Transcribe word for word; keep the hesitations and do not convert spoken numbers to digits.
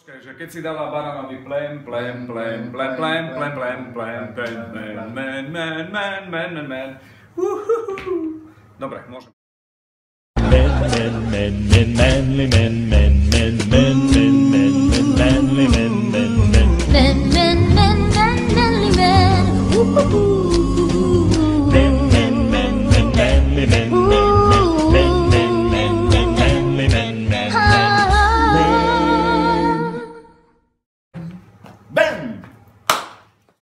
Že keď si dala baránovi plem, plem, plem, plem, plem, plem, plem, plem, plem, plem, men, men, men, men, men, men. Dobre, môžem. Men, men, men, men, men, men, men, men, men.